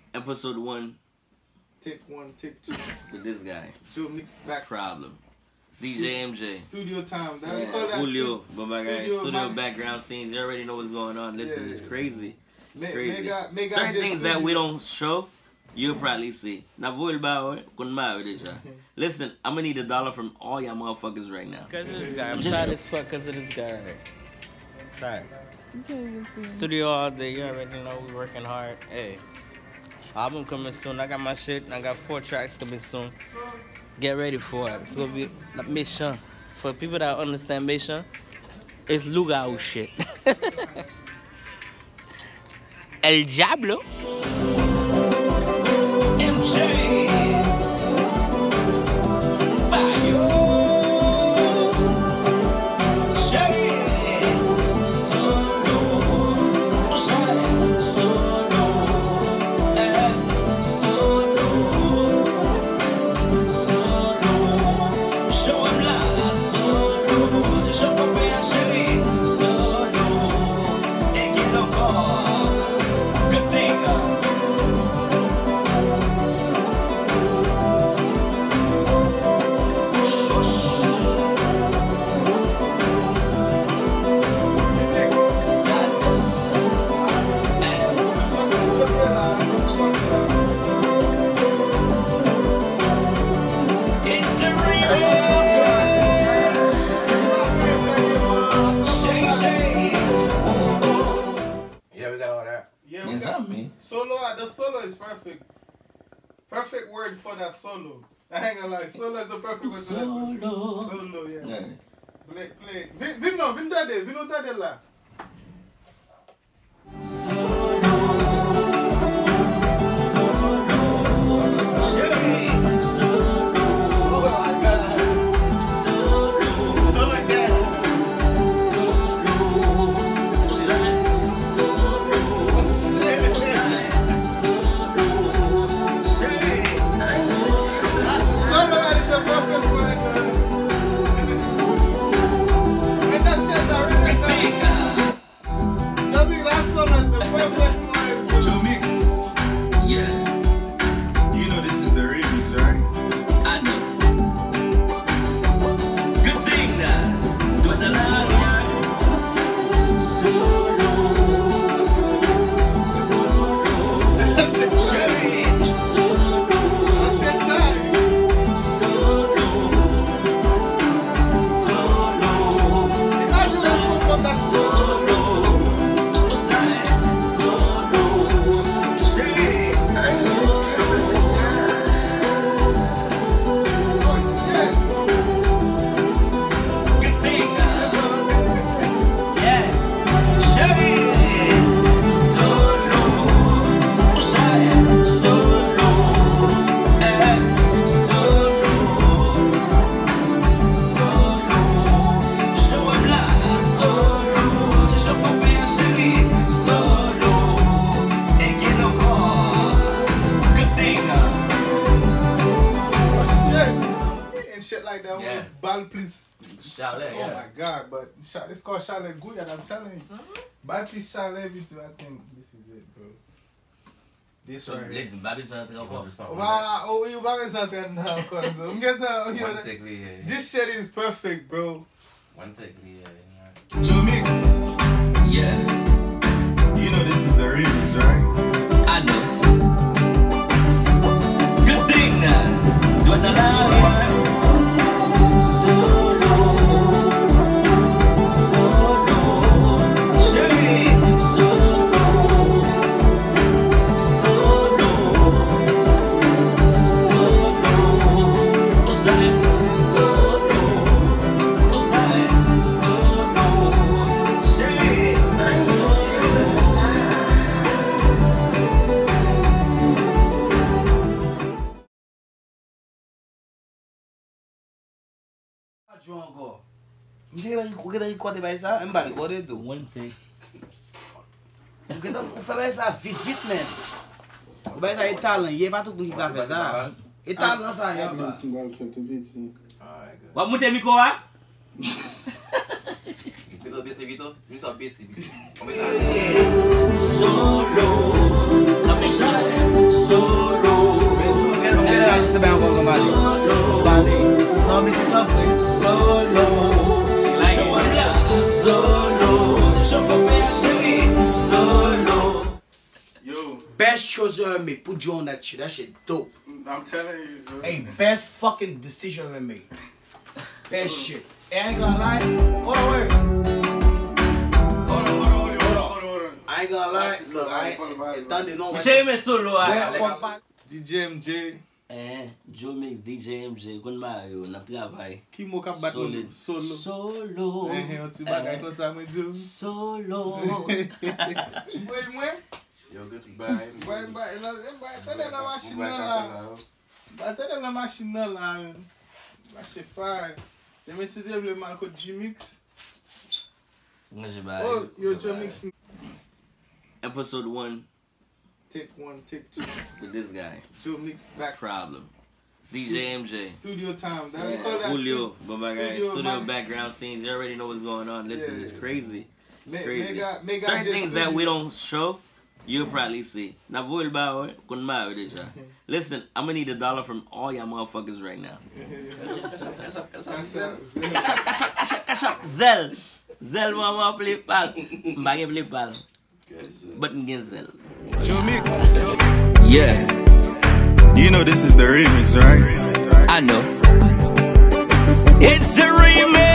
Episode 1. Take 1, take 2. With this guy. Joe Mix back. Problem. DJ MJ. Studio time. That yeah. we call that Julio. But my guy, studio man. Background scenes. You already know what's going on. Listen, yeah. It's crazy. It's crazy. Mega certain things that we don't show, you'll probably see. Listen, I'm gonna need $1 from all y'all motherfuckers right now. Because of this guy. I'm tired as fuck because of this guy. Tired. Studio all day. You already know we working hard. Hey. Album coming soon. I got my shit. I got 4 tracks coming soon. Get ready for it. It's gonna be a mission. For people that understand mission, it's Lugao shit. El Diablo. MJ. The solo is perfect. Perfect word for that solo. I ain't gonna lie. Solo is the perfect word for that solo. Solo, yeah. Play. Vino tade la. Chalet, oh my God, but it's called Chalet Guyad, I'm telling you. But please Chalet Vito, I think this is it, bro. This right here. Listen, Bobby's not going oh, Bobby's not going now, cause this shit is perfect, bro. One take, yeah. Joe Mix. Yeah. You know this is the remix, right? I know. Good thing, do it alive. Mwen gen rekote bay sa, mwen ba rekote do. One take. Mwen gen fè bay sa vit men. Mwen bay sa etalan, ye pa tout mwen ki ka fè sa. Etalan sa yon ba. Wap mwen te miko wa? Vito, Vito. Mi só Vito. Solo. Vale. Non, mais c'est pas vrai. Solo. Yo, Best choice you ever made. Put you on that shit. That shit dope. I'm telling you, so. Hey, best fucking decision ever made. Best shit. Hey, I ain't gonna lie. Hold on, wait. Hold on. I ain't gonna lie. Look, I ain't done it no more. Michel me solo. DJ MJ. Joe Mix, DJ MJ, kon Mario, nap travay. Ki mo ka bat nou? Solo. Solo. Yon ti bagay kon sa mwen diyo. Solo. Mwen? Yo, good to buy. Tene nan machin nan la. Tene nan machin nan la. Mache fay. Deme si te vle man ko G-Mix. Oh, yo Joe Mix. Episode 1 Take 1, take 2. with this guy. Joe Mix back. Problem. DJ MJ. Studio time. That we call that Julio, but my guy, studio man. background scenes. You already know what's going on. Listen, Yeah, it's yeah. crazy. It's crazy. Mega Certain just things that studio. we don't show, you'll probably see. Na vou ba kun ma deja. Listen, I'm gonna need $1 from all y'all motherfuckers right now. Cash up. Zell mama play pal. Mbage play pal. But ngen Zell. Joe Mix. Yeah, You know this is the remix, right? I know. It's a remix.